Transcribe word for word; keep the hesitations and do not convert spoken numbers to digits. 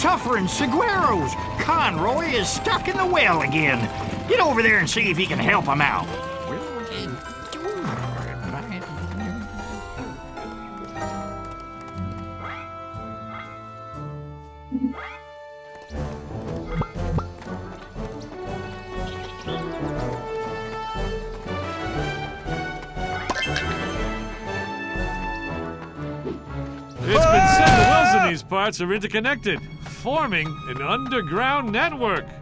suffering saguaros. Conroy is stuck in the well again. Get over there and see if you can help him out. It's been said the wells in these parts are interconnected, forming an underground network.